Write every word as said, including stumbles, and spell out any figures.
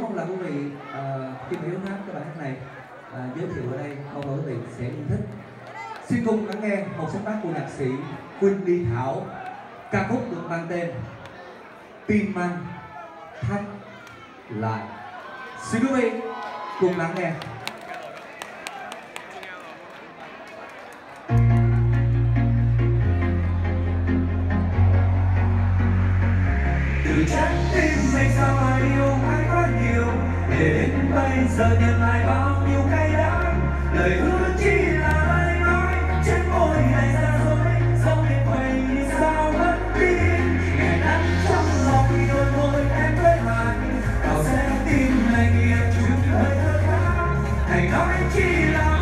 mong là quý vị uh, khi mà hiếu hát cái bài hát này uh, giới thiệu ở đây, mong là quý vị sẽ yêu thích. Xin cùng lắng nghe một sáng tác của nhạc sĩ Quỳnh Ly Thảo, ca khúc được mang tên Tim Anh Thắt Lại. Xin quý vị cùng lắng nghe. Từ trái tim mình sao mà yêu ai quá nhiều, để đến bây giờ nhận lại bao nhiêu cay đắng. Lời hứa chỉ là lời nói trên môi này ra dối, dẫu biết vậy thì sao vẫn tin. Ngày nắng trong lòng đôi môi em với hàn, bảo sẽ tin này nghiêng chút hơi thở khác. Hãy nói chỉ là